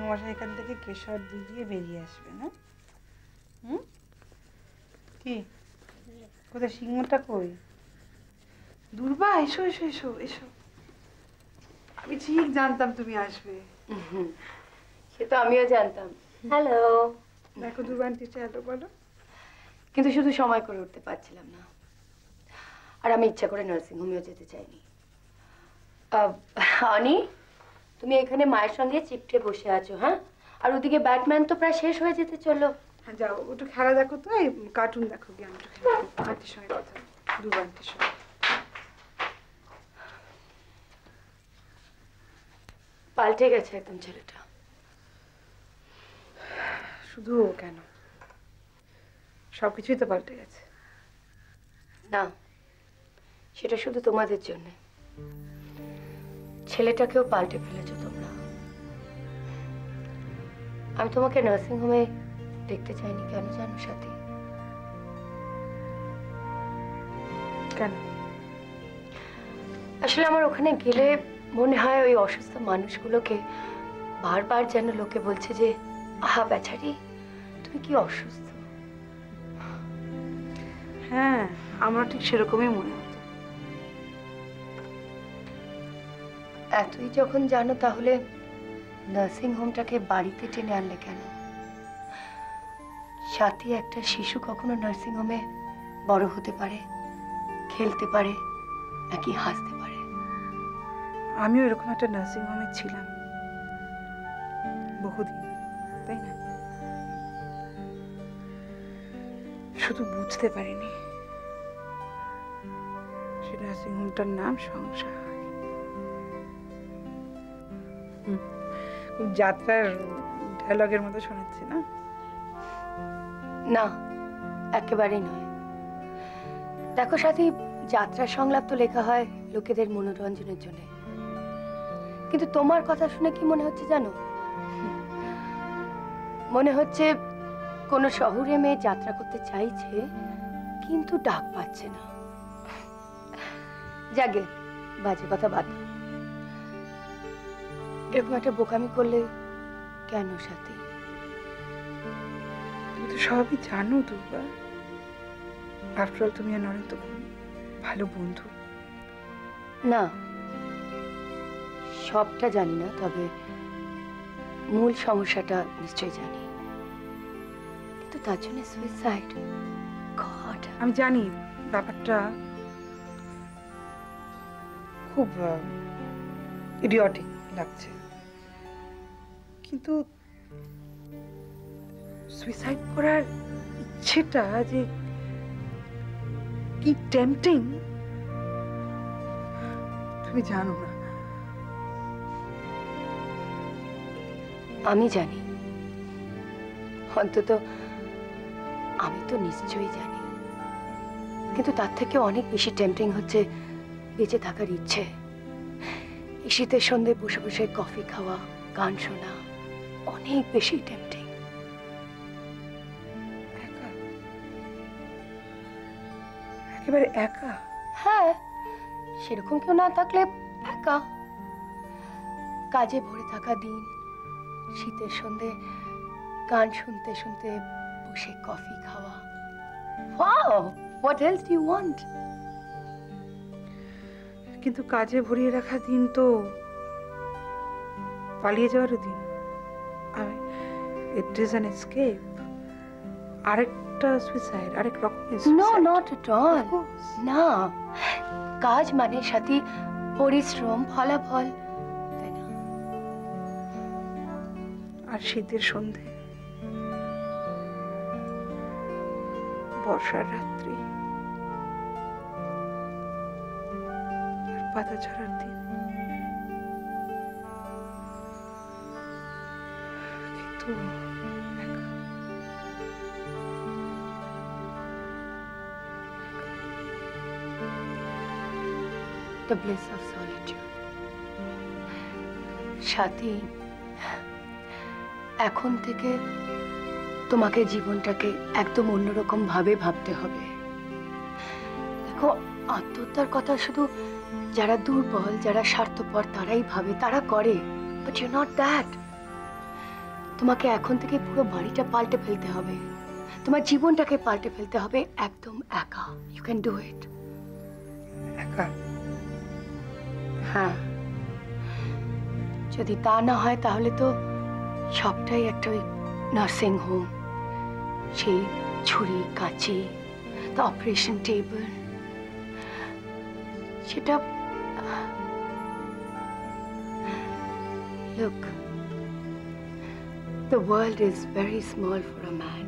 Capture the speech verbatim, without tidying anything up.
মশাই এখান থেকে কেশর দুধ দিয়ে বেরিয়ে আসবে না? হুম কি কোথায় সিংহটা কই? দুর্বা এসো এসো এসো এসো, আমি ঠিক জানতাম তুমি আসবে। সে তো আমিও জানতাম। হ্যালো। দেখো দুর্বা আন্টি হ্যালো বলো। কিন্তু শুধু সময় করে উঠতে পারছিলাম না, আর আমি ইচ্ছা করে নার্সিং হোমেও যেতে চাইনি। অনি, তুমি এখানে মায়ের সঙ্গে চিপটে বসে আছো, হ্যাঁ? আর ওদিকে ব্যাটম্যান তো প্রায় শেষ হয়ে যেতে চললো। হ্যাঁ যাও, একটু খেলা দেখো তো, এই কার্টুন দেখো গিয়ে, আমি একটু খেলা আন্টির সঙ্গে কথা দুর্বা আন্টির সঙ্গে। পাল্টে গেছে একদম ছেলেটা। শুধু ও কেন, সবকিছুই তো পাল্টে গেছে। না, সেটা শুধু তোমাদের জন্য। ছেলেটাকেও পাল্টে ফেলেছো তোমরা। আমি তোমাকে নার্সিং হোমে দেখতে চাইনি কেন জানো সাথী? কেন? আসলে আমার ওখানে গেলে মনে হয় ওই অসুস্থ মানুষগুলোকে বারবার যেন লোকে বলছে যে আহা বেচারি তুমি কি অসুস্থ। হ্যাঁ, আমার ঠিক সেরকমই মনে হতো। এতই যখন জানো তাহলে নার্সিং হোমটাকে বাড়িতে টেনে আনলে কেন? সাথী একটা শিশু কখনো নার্সিং হোমে বড় হতে পারে, খেলতে পারে, নাকি হাসতে পারে? আমিও এরকম একটা নার্সিং হোমে ছিলাম বহুদিন, তাই না? শুধু বুঝতে পারিনি সে নার্সিং হোমটার নাম সংসার। যাত্রার ডায়লগের মতো শোনাচ্ছে না? না, একেবারেই নয়। দেখো সাথী, যাত্রার সংলাপ তো লেখা হয় লোকেদের মনোরঞ্জনের জন্য, কিন্তু তোমার কথা শুনে কি মনে হচ্ছে জানো? মনে হচ্ছে কোন শহরে মেয়ে যাত্রা করতে চাইছে কিন্তু ডাক পাচ্ছে না। জাগে, বাজে কথা বাদ দাও। এরকম একটা বোকামি করলে কেন সাথী? তুমি তো সবই জানো দুর্বা। আফটার অল তুমি আর নরেন তো ভালো বন্ধু। না, সবটা জানি না, তবে মূল সমস্যাটা নিশ্চয়ই জানি। কিন্তু তার জন্য সুইসাইড? গড! আমি জানি ব্যাপারটা খুব ইডিয়টিক লাগছে, কিন্তু সুইসাইড করার ইচ্ছেটা যে কি টেম্পটিং তুমি জানো না। আমি জানি, অন্তত আমি তো নিশ্চয়ই জানি, কিন্তু তার থেকে অনেক বেশি টেম্পটিং হচ্ছে বেঁচে থাকার ইচ্ছে। এই শীতের সন্ধ্যায় বসে বসে কফি খাওয়া, গান শোনা, অনেক বেশি টেম্পটিং। একা, একেবারে একা? হ্যাঁ, সেরকম কেউ না থাকলে একা। কাজে ভরে থাকা দিন, শীতের সন্ধ্যে গান শুনতে শুনতে বসে কফি খাওয়া। Wow, what else do you want? কিন্তু কাজে ভরিয়ে রাখা দিন তো পালিয়ে যাওয়ারও দিন। ইট ইজ অ্যান এসকেপ, আরেকটা সুইসাইড, আরেক রকমের suicide. No, not at all. না, কাজ মানে সাথী পরিশ্রম, ফলাফল, তাই না? আর শীতের সন্ধে, বর্ষার রাত্রি, আর পাতা ঝরার দিন। কিন্তু একা, The bliss of solitude. সাথী, এখন থেকে তোমাকে জীবনটাকে একদম অন্যরকম ভাবে ভাবতে হবে। দেখো, আত্মহত্যার কথা শুধু যারা দুর্বল, যারা স্বার্থপর তারাই ভাবে, তারা করে, বাট ইউ নট দ্যাট। তোমাকে এখন থেকে পুরো বাড়িটা পাল্টে ফেলতে হবে, তোমার জীবনটাকে পাল্টে ফেলতে হবে একদম একা। You can do it. একা? হ্যাঁ, যদি তা না হয় তাহলে তো সবটাই একটা ওই নার্সিং হোম, সেই ছুরি কাঁচি, দ্য অপারেশন টেবিল, সেটা look, the world is very small for a man.